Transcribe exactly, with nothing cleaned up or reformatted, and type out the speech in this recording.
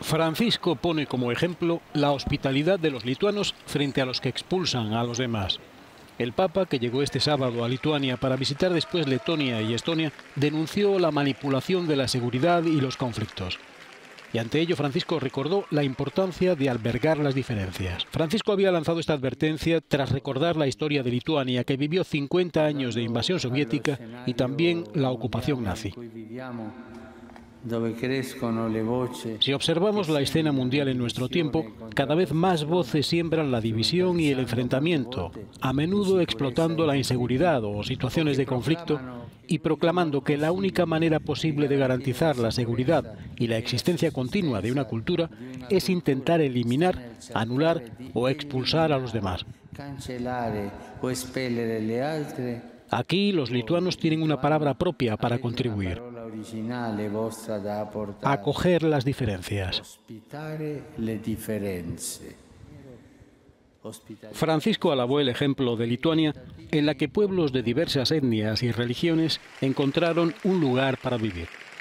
Francisco pone como ejemplo la hospitalidad de los lituanos frente a los que expulsan a los demás. El Papa, que llegó este sábado a Lituania para visitar después Letonia y Estonia, denunció la manipulación de la seguridad y los conflictos. Y ante ello Francisco recordó la importancia de albergar las diferencias. Francisco había lanzado esta advertencia tras recordar la historia de Lituania, que vivió cincuenta años de invasión soviética y también la ocupación nazi. Si observamos la escena mundial en nuestro tiempo, cada vez más voces siembran la división y el enfrentamiento, a menudo explotando la inseguridad o situaciones de conflicto y proclamando que la única manera posible de garantizar la seguridad y la existencia continua de una cultura es intentar eliminar, anular o expulsar a los demás. Aquí los lituanos tienen una palabra propia para contribuir: acoger las diferencias. Francisco alabó el ejemplo de Lituania, en la que pueblos de diversas etnias y religiones encontraron un lugar para vivir.